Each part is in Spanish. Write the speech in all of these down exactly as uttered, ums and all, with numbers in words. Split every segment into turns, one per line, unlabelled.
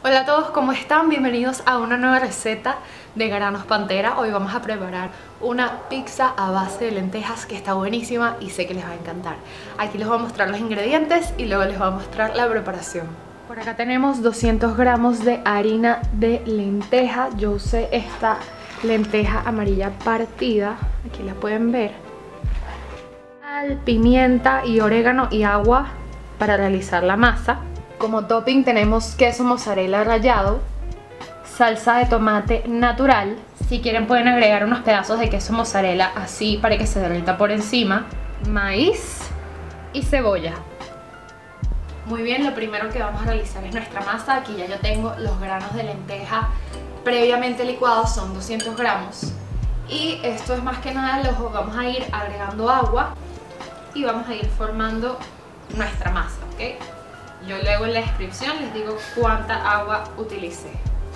Hola a todos, ¿cómo están? Bienvenidos a una nueva receta de Granos Pantera. Hoy vamos a preparar una pizza a base de lentejas que está buenísima y sé que les va a encantar. Aquí les voy a mostrar los ingredientes y luego les voy a mostrar la preparación. Por acá tenemos doscientos gramos de harina de lenteja. Yo usé esta lenteja amarilla partida, aquí la pueden ver. Sal, pimienta y orégano y agua para realizar la masa. Como topping tenemos queso mozzarella rallado, salsa de tomate natural. Si quieren pueden agregar unos pedazos de queso mozzarella así para que se derrita por encima. Maíz y cebolla. Muy bien, lo primero que vamos a realizar es nuestra masa. Aquí ya yo tengo los granos de lenteja previamente licuados, son doscientos gramos. Y esto es más que nada, los vamos a ir agregando agua y vamos a ir formando nuestra masa, ¿ok? Yo luego en la descripción les digo cuánta agua utilicé.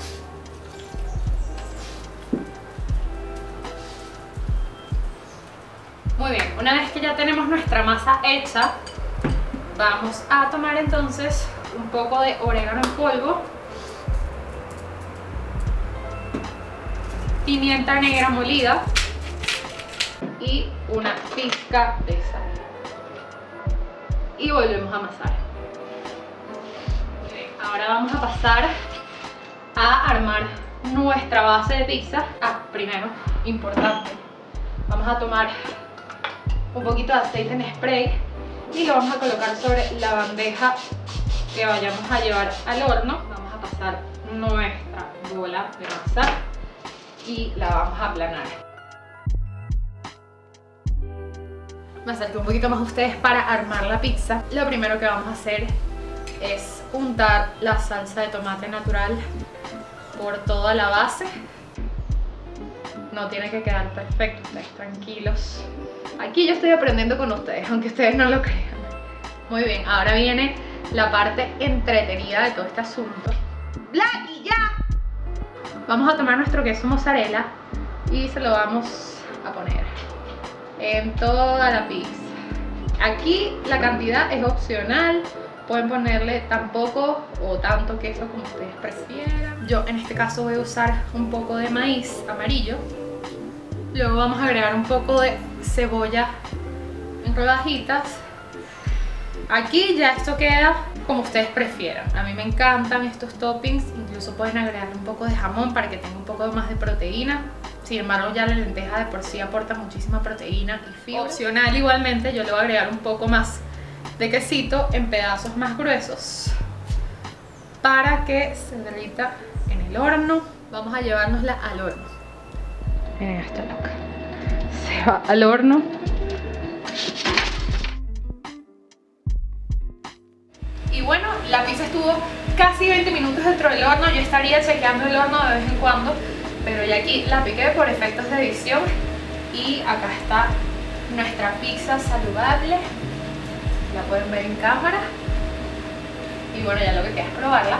Muy bien, una vez que ya tenemos nuestra masa hecha, vamos a tomar entonces un poco de orégano en polvo, pimienta negra molida y una pizca de sal. Y volvemos a amasar. Ahora vamos a pasar a armar nuestra base de pizza. Ah, primero, importante, vamos a tomar un poquito de aceite en spray y lo vamos a colocar sobre la bandeja que vayamos a llevar al horno. Vamos a pasar nuestra bola de masa y la vamos a aplanar. Me acerqué un poquito más a ustedes para armar la pizza. Lo primero que vamos a hacer es untar la salsa de tomate natural por toda la base. No tiene que quedar perfecto, ustedes tranquilos. Aquí yo estoy aprendiendo con ustedes, aunque ustedes no lo crean. Muy bien, ahora viene la parte entretenida de todo este asunto. ¡Blacky, ya! Vamos a tomar nuestro queso mozzarella y se lo vamos a poner en toda la pizza. Aquí la cantidad es opcional. Pueden ponerle tan poco o tanto queso como ustedes prefieran. Yo en este caso voy a usar un poco de maíz amarillo. Luego vamos a agregar un poco de cebolla en rodajitas. Aquí ya esto queda como ustedes prefieran. A mí me encantan estos toppings. Incluso pueden agregarle un poco de jamón para que tenga un poco más de proteína. Sin embargo, ya la lenteja de por sí aporta muchísima proteína y fibra. Opcional igualmente, yo le voy a agregar un poco más de quesito en pedazos más gruesos para que se derrita en el horno. Vamos a llevárnosla al horno. Miren esta loca, se va al horno. Y bueno, la pizza estuvo casi veinte minutos dentro del horno. Yo estaría chequeando el horno de vez en cuando, pero ya aquí la piqué por efectos de edición. Y acá está nuestra pizza saludable. La pueden ver en cámara. Y bueno, ya lo que queda es probarla.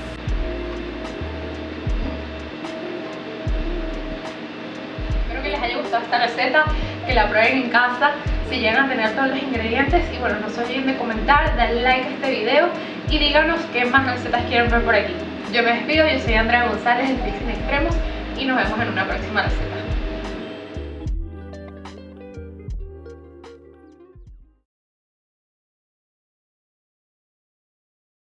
Espero que les haya gustado esta receta, que la prueben en casa si llegan a tener todos los ingredientes. Y bueno, no se olviden de comentar, darle like a este video y díganos qué más recetas quieren ver por aquí. Yo me despido, yo soy Andrea González de Fixing Extremos y nos vemos en una próxima receta.